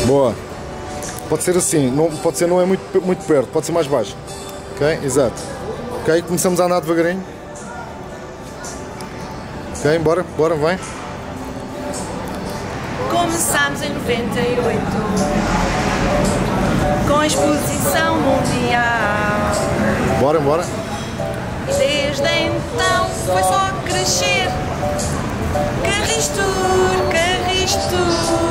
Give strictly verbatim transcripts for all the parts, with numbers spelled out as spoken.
Boa. Pode ser assim, não, pode ser não é muito, muito perto, pode ser mais baixo. Ok? Exato. Ok, começamos a andar devagarinho. Ok, bora, bora, vai. Começámos em noventa e oito com a exposição mundial. Bora, bora. E desde então foi só crescer. Carristur, Carristur.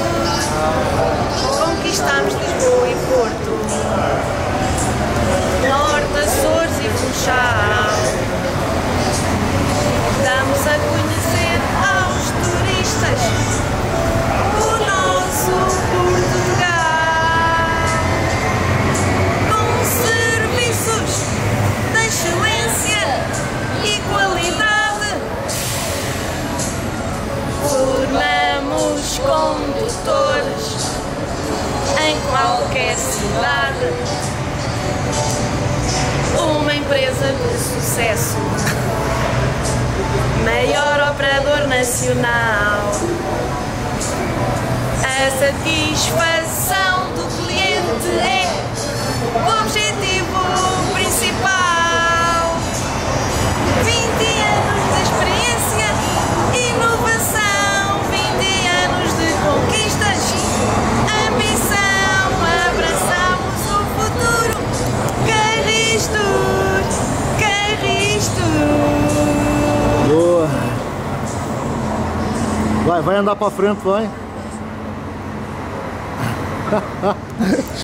Conquistámos Lisboa e Porto, Norte, Açores e Funchal. Damos a conhecer aos turistas o nosso Portugal, com serviços de excelência e qualidade. Formamos condutores em qualquer cidade. Uma empresa de sucesso, maior operador nacional. A satisfação do cliente é o objetivo principal. vinte anos de experiência, inovação, vinte anos de conquistas, ambição, abraçamos o futuro. Carristur, Carristur. Boa. Vai, vai andar para frente, vai.